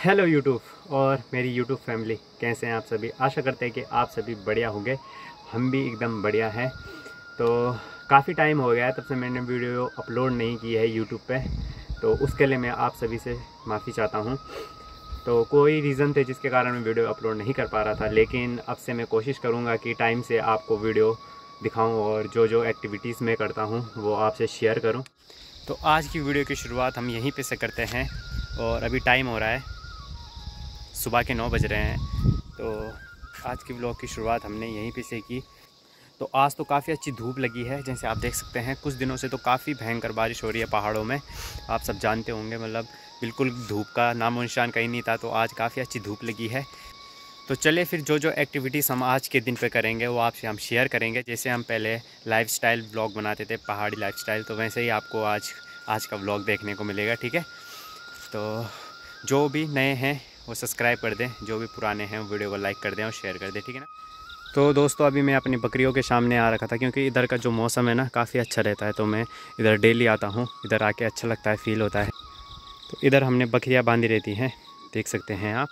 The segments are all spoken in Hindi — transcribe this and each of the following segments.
हेलो यूट्यूब और मेरी यूट्यूब फैमिली, कैसे हैं आप सभी। आशा करते हैं कि आप सभी बढ़िया होंगे। हम भी एकदम बढ़िया हैं। तो काफ़ी टाइम हो गया है तब से मैंने वीडियो अपलोड नहीं की है यूट्यूब पे, तो उसके लिए मैं आप सभी से माफ़ी चाहता हूँ। तो कोई रीज़न थे जिसके कारण मैं वीडियो अपलोड नहीं कर पा रहा था, लेकिन अब से मैं कोशिश करूँगा कि टाइम से आपको वीडियो दिखाऊँ और जो एक्टिविटीज़ मैं करता हूँ वो आपसे शेयर करूँ। तो आज की वीडियो की शुरुआत हम यहीं पे से करते हैं और अभी टाइम हो रहा है, सुबह के 9 बज रहे हैं। तो आज की व्लॉग की शुरुआत हमने यहीं पे से की। तो आज तो काफ़ी अच्छी धूप लगी है, जैसे आप देख सकते हैं। कुछ दिनों से तो काफ़ी भयंकर बारिश हो रही है पहाड़ों में, आप सब जानते होंगे। मतलब बिल्कुल धूप का नामो निशान कहीं नहीं था, तो आज काफ़ी अच्छी धूप लगी है। तो चलिए फिर जो एक्टिविटीज़ हम आज के दिन पे करेंगे वो आपसे हम शेयर करेंगे। जैसे हम पहले लाइफस्टाइल व्लॉग बनाते थे, पहाड़ी लाइफस्टाइल, तो वैसे ही आपको आज का व्लॉग देखने को मिलेगा, ठीक है। तो जो भी नए हैं वो सब्सक्राइब कर दें, जो भी पुराने हैं वो वीडियो को लाइक कर दें और शेयर कर दें, ठीक है ना। तो दोस्तों अभी मैं अपनी बकरियों के सामने आ रखा था, क्योंकि इधर का जो मौसम है ना काफ़ी अच्छा रहता है, तो मैं इधर डेली आता हूँ। इधर आके अच्छा लगता है, फील होता है। तो इधर हमने बकरियाँ बांधी रहती हैं, देख सकते हैं आप।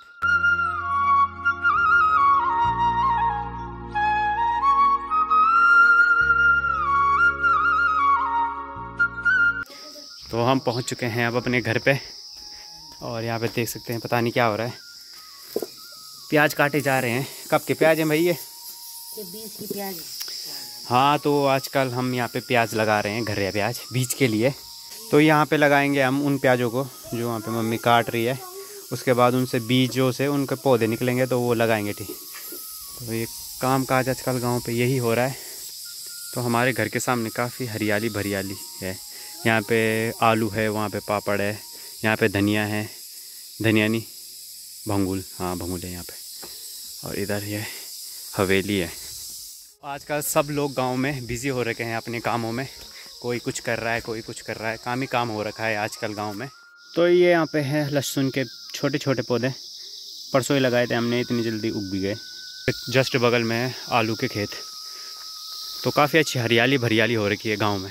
तो हम पहुँच चुके हैं अब अपने घर पे, और यहाँ पे देख सकते हैं पता नहीं क्या हो रहा है। प्याज काटे जा रहे हैं। कब के प्याज हैं भाई ये 20 की प्याज। हाँ, तो आजकल हम यहाँ पे प्याज लगा रहे हैं, घरे प्याज बीज के लिए। तो यहाँ पे लगाएंगे हम उन प्याज़ों को जो वहाँ पे मम्मी काट रही है। उसके बाद उनसे बीजों से उनके पौधे निकलेंगे तो वो लगाएंगे, ठीक। तो ये काम काज आजकल गाँव पे यही हो रहा है। तो हमारे घर के सामने काफ़ी हरियाली भरियाली है। यहाँ पे आलू है, वहाँ पे पापड़ है, यहाँ पे धनिया है, धनिया नहीं भंगुल, हाँ भंगुल है यहाँ पे। और इधर ये हवेली है। आजकल सब लोग गांव में बिज़ी हो रखे हैं अपने कामों में। कोई कुछ कर रहा है, कोई कुछ कर रहा है, काम ही काम हो रखा है आजकल गांव में। तो ये यहाँ पे है लहसुन के छोटे छोटे पौधे, परसों ही लगाए थे हमने, इतनी जल्दी उग भी गए। जस्ट बगल में है आलू के खेत। तो काफ़ी अच्छी हरियाली भरियाली हो रखी है गाँव में।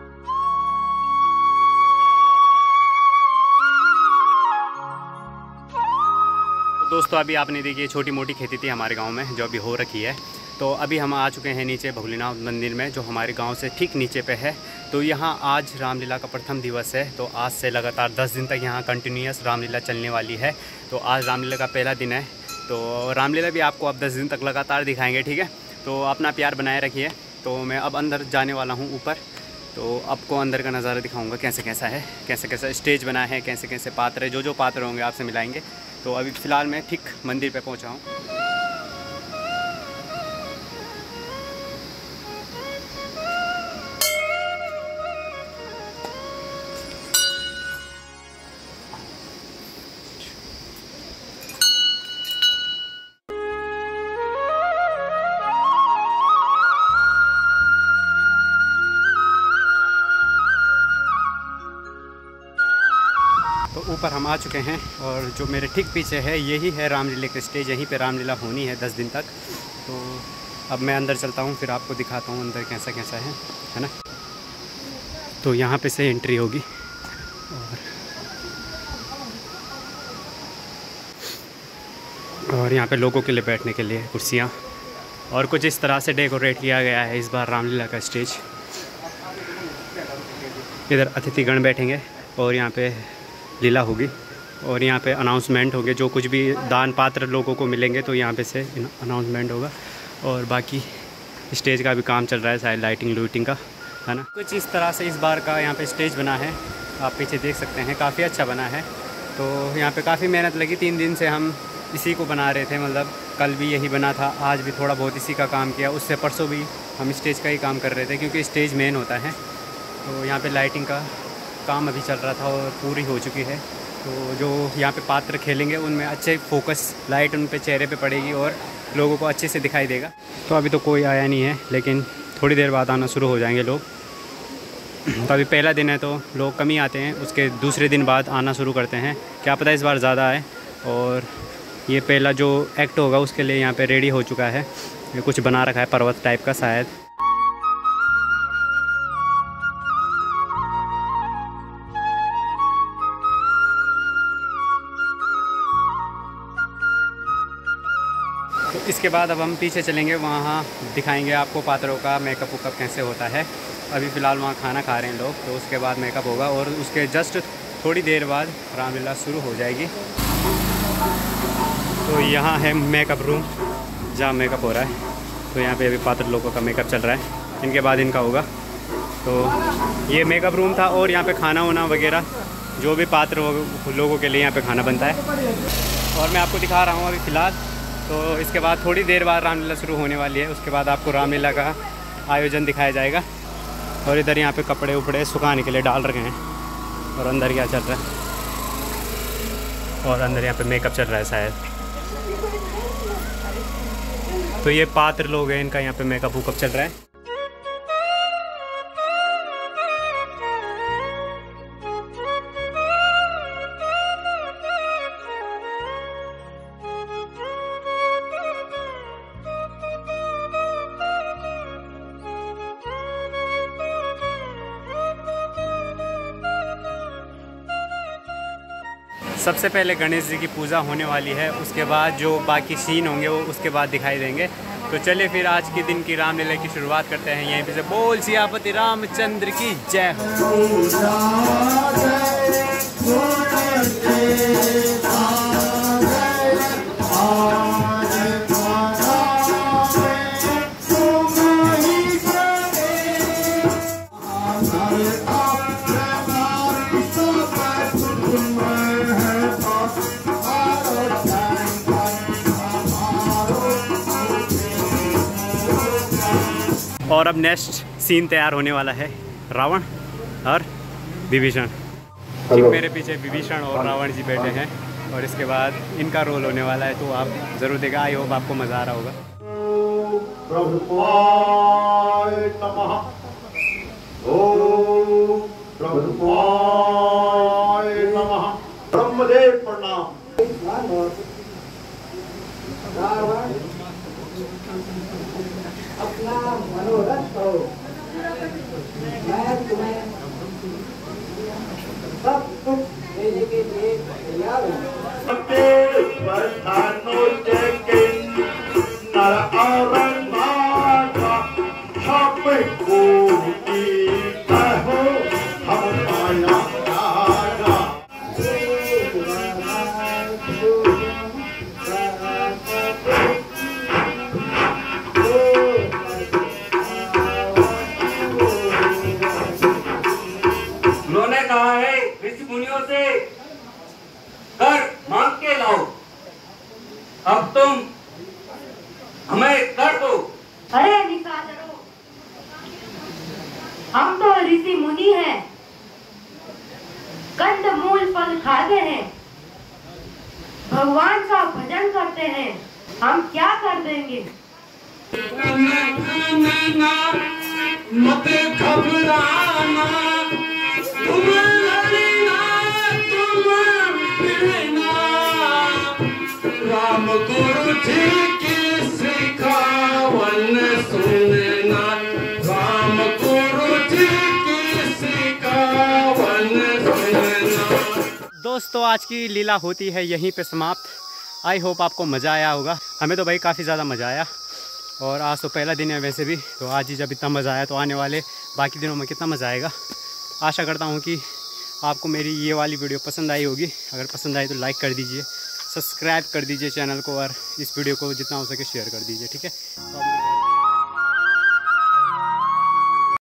दोस्तों अभी आपने देखी छोटी मोटी खेती थी हमारे गांव में जो अभी हो रखी है। तो अभी हम आ चुके हैं नीचे भोलेनाथ मंदिर में, जो हमारे गांव से ठीक नीचे पे है। तो यहाँ आज रामलीला का प्रथम दिवस है। तो आज से लगातार 10 दिन तक यहाँ कंटिन्यूस रामलीला चलने वाली है। तो आज रामलीला का पहला दिन है। तो रामलीला भी आपको अब 10 दिन तक लगातार दिखाएँगे, ठीक है। तो अपना प्यार बनाए रखिए। तो मैं अब अंदर जाने वाला हूँ ऊपर। तो आपको अंदर का नज़ारा दिखाऊँगा कैसे कैसा है, कैसे कैसा स्टेज बना है, कैसे कैसे पात्र है, जो पात्र होंगे आपसे मिलाएंगे। तो अभी फ़िलहाल मैं ठीक मंदिर पे पहुंचा हूं। तो ऊपर हम आ चुके हैं, और जो मेरे ठीक पीछे है यही है रामलीला का स्टेज। यहीं पे रामलीला होनी है 10 दिन तक। तो अब मैं अंदर चलता हूँ, फिर आपको दिखाता हूँ अंदर कैसा कैसा है ना। तो यहाँ पे से एंट्री होगी, और यहाँ पे लोगों के लिए बैठने के लिए कुर्सियाँ, और कुछ इस तरह से डेकोरेट किया गया है इस बार रामलीला का स्टेज। इधर अतिथिगण बैठेंगे और यहाँ पे लीला होगी, और यहाँ पे अनाउंसमेंट होंगे। जो कुछ भी दान पात्र लोगों को मिलेंगे तो यहाँ पे से अनाउंसमेंट होगा। और बाकी स्टेज का भी काम चल रहा है, शायद लाइटिंग लूटिंग का, है ना। कुछ इस तरह से इस बार का यहाँ पे स्टेज बना है, आप पीछे देख सकते हैं, काफ़ी अच्छा बना है। तो यहाँ पे काफ़ी मेहनत लगी, 3 दिन से हम इसी को बना रहे थे। मतलब कल भी यही बना था, आज भी थोड़ा बहुत इसी का काम किया, उससे परसों भी हम स्टेज का ही काम कर रहे थे, क्योंकि स्टेज मेन होता है। तो यहाँ पे लाइटिंग का काम अभी चल रहा था और पूरी हो चुकी है। तो जो यहाँ पे पात्र खेलेंगे उनमें अच्छे फोकस लाइट उन पे चेहरे पे पड़ेगी और लोगों को अच्छे से दिखाई देगा। तो अभी तो कोई आया नहीं है, लेकिन थोड़ी देर बाद आना शुरू हो जाएंगे लोग। तो अभी पहला दिन है तो लोग कम ही आते हैं, उसके दूसरे दिन बाद आना शुरू करते हैं। क्या पता इस बार ज़्यादा आए। और ये पहला जो एक्ट होगा उसके लिए यहाँ पे रेडी हो चुका है, ये कुछ बना रखा है पर्वत टाइप का शायद। इसके बाद अब हम पीछे चलेंगे, वहाँ दिखाएंगे आपको पात्रों का मेकअप वेकअप कैसे होता है। अभी फ़िलहाल वहाँ खाना खा रहे हैं लोग, तो उसके बाद मेकअप होगा और उसके जस्ट थोड़ी देर बाद रामलीला शुरू हो जाएगी। तो यहाँ है मेकअप रूम जहाँ मेकअप हो रहा है। तो यहाँ पे अभी पात्र लोगों का मेकअप चल रहा है, इनके बाद इनका होगा। तो ये मेकअप रूम था और यहाँ पे खाना वाना वगैरह जो भी पात्र लोगों के लिए यहाँ पे खाना बनता है। और मैं आपको दिखा रहा हूँ अभी फ़िलहाल। तो इसके बाद थोड़ी देर बाद रामलीला शुरू होने वाली है, उसके बाद आपको रामलीला का आयोजन दिखाया जाएगा। और इधर यहाँ पे कपड़े उपड़े सुखाने के लिए डाल रखे हैं। और अंदर क्या चल रहा है, और अंदर यहाँ पे मेकअप चल रहा है शायद। तो ये पात्र लोग हैं, इनका यहाँ पे मेकअप वेकअप चल रहा है। सबसे पहले गणेश जी की पूजा होने वाली है, उसके बाद जो बाकी सीन होंगे वो उसके बाद दिखाई देंगे। तो चलिए फिर आज के दिन की रामलीला की शुरुआत करते हैं। यहीं पे से बोल सियापति रामचंद्र की जय और अब नेक्स्ट सीन तैयार होने वाला है, रावण और विभीषण। ठीक मेरे पीछे विभीषण और रावण जी बैठे हैं और इसके बाद इनका रोल होने वाला है। तो आप ज़रूर देखा, आई होप आपको मज़ा आ रहा होगा। ब्रह्मदेव प्रणाम। अपना मनोरथ करो, मैं तुम्हें सब कुछ देने के लिए तैयार हूँ। उन्होंने कहा है ऋषि मुनियों से कर मांग के लाओ, अब तुम हमें कर दो। अरे निशाचरों, हम तो ऋषि मुनि हैं, कंद मूल फल खाते हैं, भगवान का भजन करते हैं, हम क्या कर देंगे। मत घबराना, तुम लड़ना, तुम भिड़ना, राम गुरु जी की सिखावन सुनना, राम गुरु जी की सिखावन सुनना। दोस्तों आज की लीला होती है यहीं पे समाप्त। आई होप आपको मज़ा आया होगा। हमें तो भाई काफ़ी ज़्यादा मज़ा आया और आज तो पहला दिन है वैसे भी, तो आज ही जब इतना मज़ा आया तो आने वाले बाकी दिनों में कितना मज़ा आएगा। आशा करता हूँ कि आपको मेरी ये वाली वीडियो पसंद आई होगी। अगर पसंद आई तो लाइक कर दीजिए, सब्सक्राइब कर दीजिए चैनल को और इस वीडियो को जितना हो सके शेयर कर दीजिए, ठीक है। तो